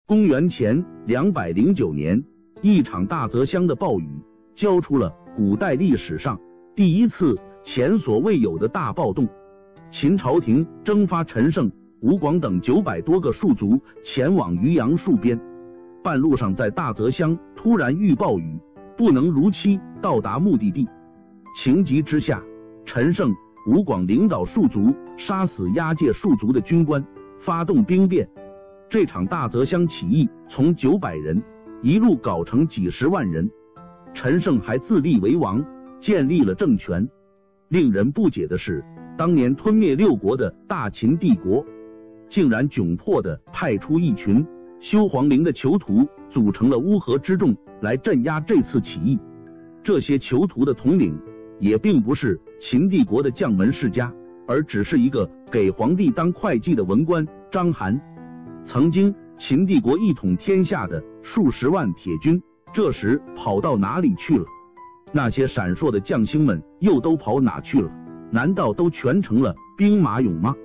公元前209年，一场大泽乡的暴雨，浇出了古代历史上第一次前所未有的大暴动。秦朝廷征发陈胜、吴广等900多个戍卒前往渔阳戍边，半路上在大泽乡突然遇暴雨，不能如期到达目的地。情急之下，陈胜、吴广领导戍卒杀死押解戍卒的军官，发动兵变。这场大泽乡起义从900人一路搞成几十万人。陈胜还自立为王，建立了政权。令人不解的是，当年吞灭6国的大秦帝国，竟然窘迫地派出一群修皇陵的囚徒，组成了乌合之众来镇压这次起义。这些囚徒的统领也并不是秦帝国的将门世家，而只是一个给皇帝当会计的文官章邯。曾经秦帝国一统天下的数十万铁军，这时跑到哪里去了？那些闪烁的将星们又都跑哪去了？难道都全成了兵马俑吗？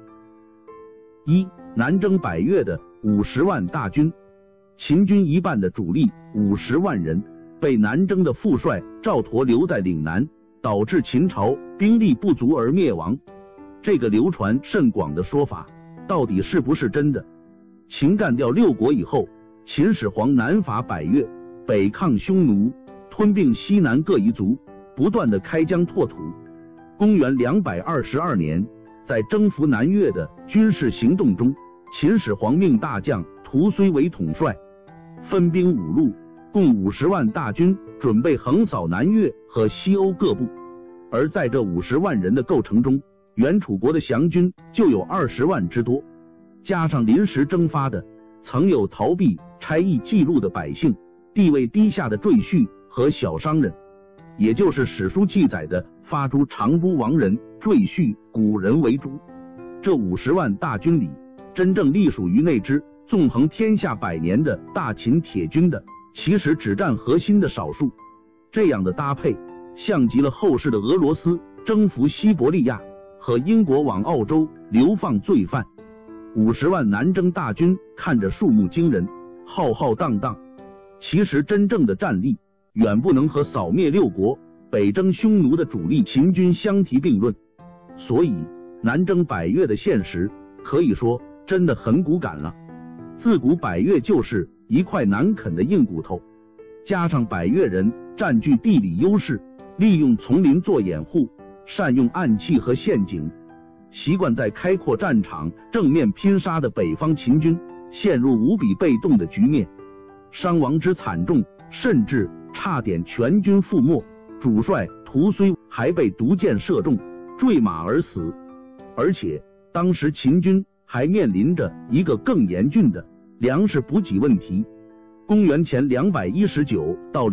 南征百越的50万大军。秦军一半的主力50万人被南征的副帅赵佗留在岭南，导致秦朝兵力不足而灭亡。这个流传甚广的说法到底是不是真的？秦干掉6国以后，秦始皇南伐百越，北抗匈奴，吞并西南各夷族，不断的开疆拓土。公元222年，在征服南越的军事行动中，秦始皇命大将屠睢为统帅，分兵5路，共50万大军，准备横扫南越和西欧各部。而在这50万人的构成中，原楚国的降军就有20万之多，加上临时征发的曾有逃避差役记录的百姓、地位低下的赘婿和小商人，也就是史书记载的发诸长都王人、赘婿、古人为主。这50万大军里，真正隶属于那支纵横天下100年的大秦铁军的，其实只占核心的少数。这样的搭配像极了后世的俄罗斯征服西伯利亚和英国往澳洲流放罪犯。50万南征大军看着数目惊人，浩浩荡荡，其实真正的战力远不能和扫灭6国、北征匈奴的主力秦军相提并论。所以南征百越的现实可以说真的很骨感了。自古百越就是一块难啃的硬骨头，加上百越人占据地理优势，利用丛林做掩护，善用暗器和陷阱，习惯在开阔战场正面拼杀的北方秦军陷入无比被动的局面，伤亡之惨重，甚至差点全军覆没，主帅屠睢还被毒箭射中，坠马而死。而且当时秦军还面临着一个更严峻的粮食补给问题。公元前219到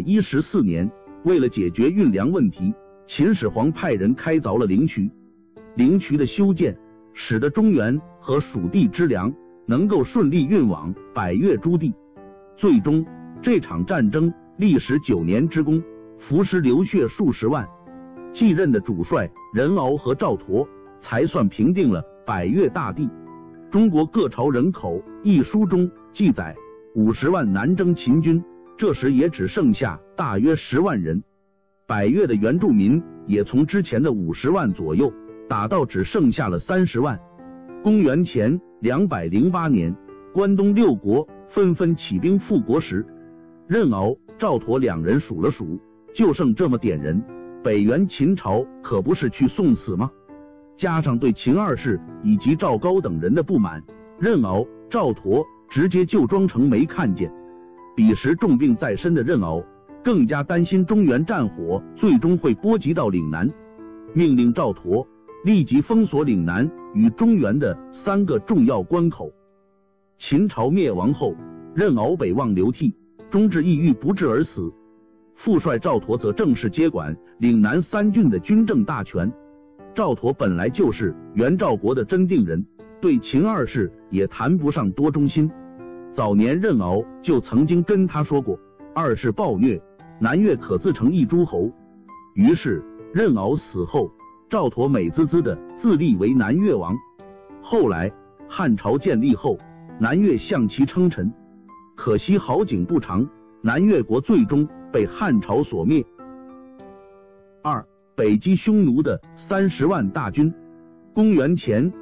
214年，为了解决运粮问题，秦始皇派人开凿了灵渠。灵渠的修建使得中原和蜀地之粮能够顺利运往百越诸地。最终这场战争历时9年之功，伏尸流血数十万，继任的主帅任敖和赵佗才算平定了百越大地。中国各朝人口一书中记载50万南征秦军，这时也只剩下大约10万人。百越的原住民也从之前的50万左右打到只剩下了30万。公元前208年，关东6国纷纷起兵复国时，任敖、赵佗2人数了数，就剩这么点人，北元秦朝可不是去送死吗？加上对秦二世以及赵高等人的不满，任敖、赵佗直接就装成没看见。彼时重病在身的任敖更加担心中原战火最终会波及到岭南，命令赵佗立即封锁岭南与中原的3个重要关口。秦朝灭亡后，任敖北望流涕，终至抑郁不治而死。副帅赵佗则正式接管岭南3郡的军政大权。赵佗本来就是原赵国的真定人，对秦二世也谈不上多忠心。早年任敖就曾经跟他说过，二世暴虐，南越可自成一诸侯。于是任敖死后，赵佗美滋滋的自立为南越王。后来汉朝建立后， 南越向其称臣。可惜好景不长，南越国最终被汉朝所灭。二、北击匈奴的30万大军。公元前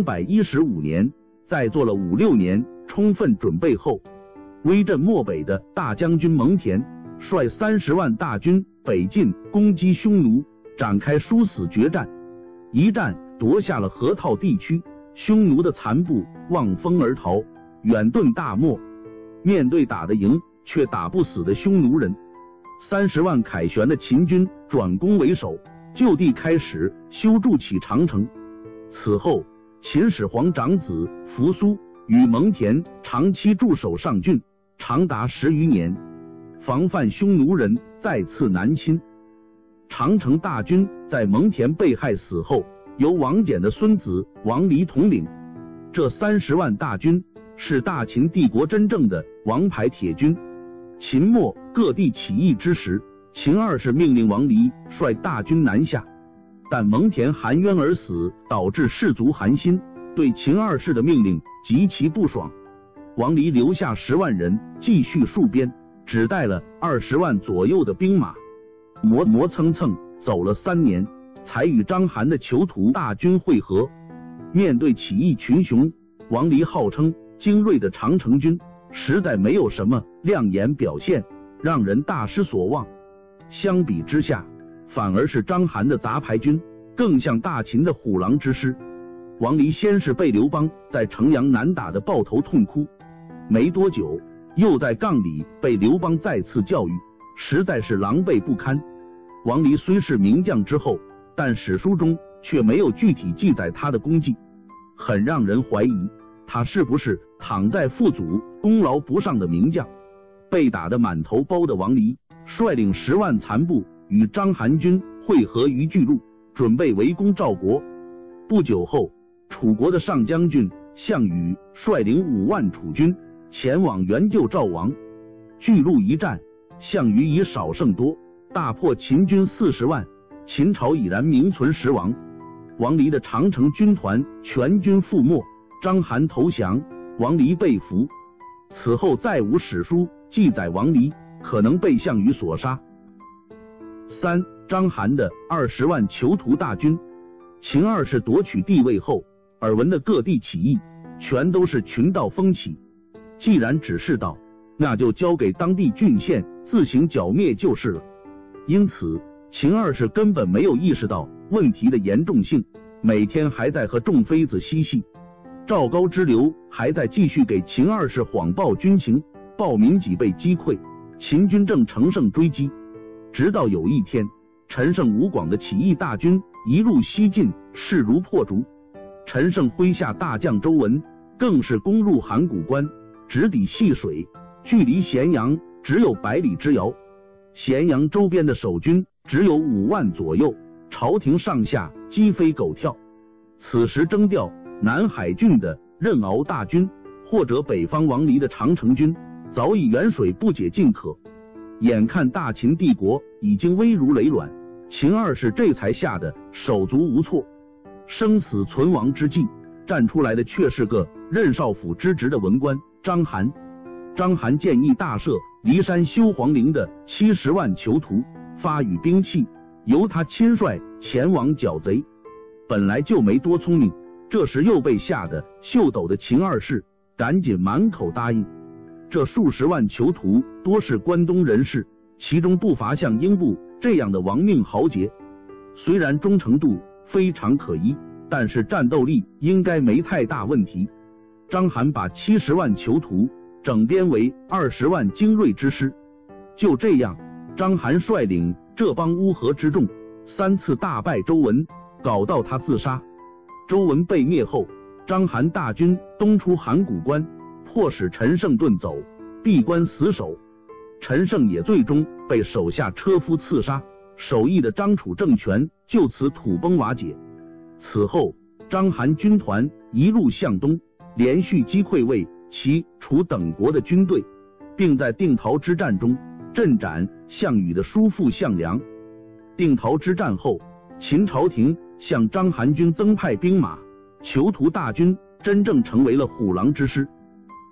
215年，在做了5、6年充分准备后，威震漠北的大将军蒙恬率30万大军北进攻击匈奴，展开殊死决战。一战夺下了河套地区，匈奴的残部望风而逃，远遁大漠。面对打得赢却打不死的匈奴人，30万凯旋的秦军转攻为守，就地开始修筑起长城。此后，秦始皇长子扶苏与蒙恬长期驻守上郡，长达10余年，防范匈奴人再次南侵。长城大军在蒙恬被害死后，由王翦的孙子王离统领。这30万大军是大秦帝国真正的王牌铁军。秦末各地起义之时，秦二世命令王离率大军南下，但蒙恬含冤而死，导致士卒寒心，对秦二世的命令极其不爽。王离留下10万人继续戍边，只带了20万左右的兵马，磨蹭蹭走了3年，才与章邯的囚徒大军会合。面对起义群雄，王离号称精锐的长城军实在没有什么亮眼表现，让人大失所望。相比之下，反而是章邯的杂牌军更像大秦的虎狼之师。王离先是被刘邦在城阳难打的抱头痛哭，没多久又在杠里被刘邦再次教育，实在是狼狈不堪。王离虽是名将之后，但史书中却没有具体记载他的功绩，很让人怀疑他是不是躺在父祖功劳不上的名将。被打得满头包的王离率领10万残部与章邯军会合于巨鹿，准备围攻赵国。不久后，楚国的上将军项羽率领5万楚军前往援救赵王。巨鹿一战，项羽以少胜多，大破秦军40万，秦朝已然名存实亡。王离的长城军团全军覆没，章邯投降，王离被俘。此后再无史书记载王离可能被项羽所杀。3. 章邯的20万囚徒大军。秦二世夺取帝位后，耳闻的各地起义全都是群盗风起，既然只是盗，那就交给当地郡县自行剿灭就是了。因此秦二世根本没有意识到问题的严重性，每天还在和众妃子嬉戏。赵高之流还在继续给秦二世谎报军情，报民己被击溃，秦军正乘胜追击。直到有一天，陈胜吴广的起义大军一路西进，势如破竹。陈胜麾下大将周文更是攻入函谷关，直抵细水，距离咸阳只有100里之遥。咸阳周边的守军只有5万左右，朝廷上下鸡飞狗跳。此时征调南海郡的任敖大军，或者北方王离的长城军，早已远水不解近渴。眼看大秦帝国已经危如累卵，秦二世这才吓得手足无措。生死存亡之际，站出来的却是个任少府之职的文官章邯。章邯建议大赦骊山修皇陵的70万囚徒，发予兵器，由他亲率前往剿贼。本来就没多聪明，这时又被吓得秀抖的秦二世赶紧满口答应。这数十万囚徒多是关东人士，其中不乏像英布这样的亡命豪杰。虽然忠诚度非常可疑，但是战斗力应该没太大问题。章邯把70万囚徒整编为20万精锐之师。就这样，章邯率领这帮乌合之众3次大败周文，搞到他自杀。周文被灭后，章邯大军东出函谷关，迫使陈胜遁走，闭关死守。陈胜也最终被手下车夫刺杀，首义的张楚政权就此土崩瓦解。此后，章邯军团一路向东，连续击溃魏、齐、楚等国的军队，并在定陶之战中阵斩项羽的叔父项梁。定陶之战后，秦朝廷向章邯军增派兵马，囚徒大军真正成为了虎狼之师。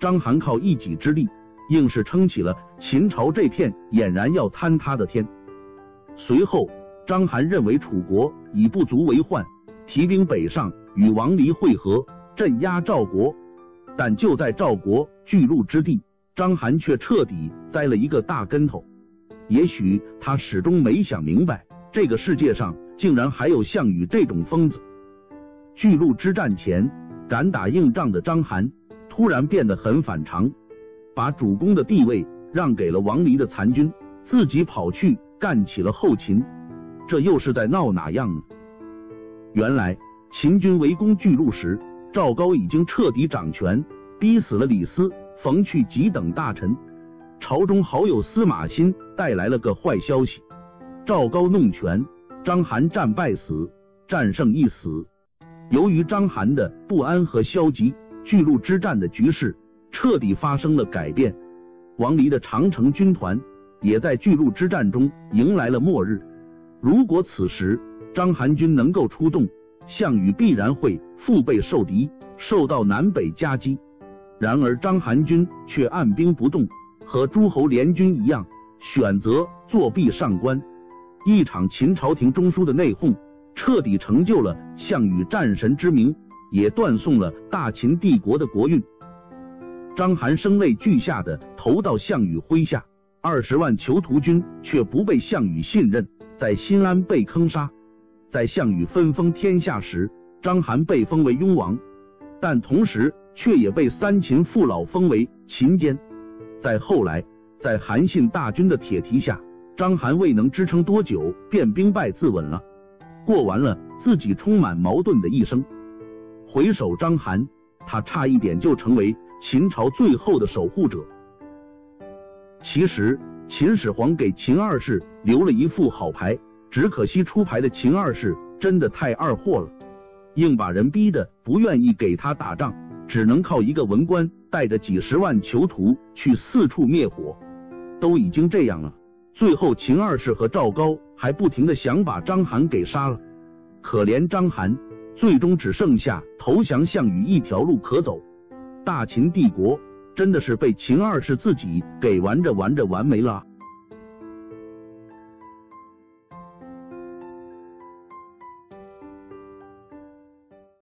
章邯靠一己之力，硬是撑起了秦朝这片俨然要坍塌的天。随后，章邯认为楚国已不足为患，提兵北上与王离会合，镇压赵国。但就在赵国巨鹿之地，章邯却彻底栽了一个大跟头。也许他始终没想明白，这个世界上竟然还有项羽这种疯子。巨鹿之战前，敢打硬仗的章邯突然变得很反常，把主公的地位让给了王离的残军，自己跑去干起了后勤，这又是在闹哪样呢？原来秦军围攻巨鹿时，赵高已经彻底掌权，逼死了李斯、冯去疾等大臣。朝中好友司马欣带来了个坏消息，赵高弄权，章邯战败死，战胜一死。由于章邯的不安和消极，巨鹿之战的局势彻底发生了改变。王离的长城军团也在巨鹿之战中迎来了末日。如果此时章邯军能够出动，项羽必然会腹背受敌，受到南北夹击。然而章邯军却按兵不动，和诸侯联军一样，选择作弊上官。一场秦朝廷中枢的内讧，彻底成就了项羽战神之名，也断送了大秦帝国的国运。章邯声泪俱下的投到项羽麾下，20万囚徒军却不被项羽信任，在新安被坑杀。在项羽分封天下时，章邯被封为雍王，但同时却也被三秦父老封为秦监。再后来，在韩信大军的铁蹄下，章邯未能支撑多久，便兵败自刎了，过完了自己充满矛盾的一生。回首章邯，他差一点就成为秦朝最后的守护者。其实秦始皇给秦二世留了一副好牌，只可惜出牌的秦二世真的太二货了，硬把人逼得不愿意给他打仗，只能靠一个文官带着几十万囚徒去四处灭火。都已经这样了，最后秦二世和赵高还不停地想把章邯给杀了。可怜章邯最终只剩下投降项羽一条路可走。大秦帝国真的是被秦二世自己给玩着玩着玩没了。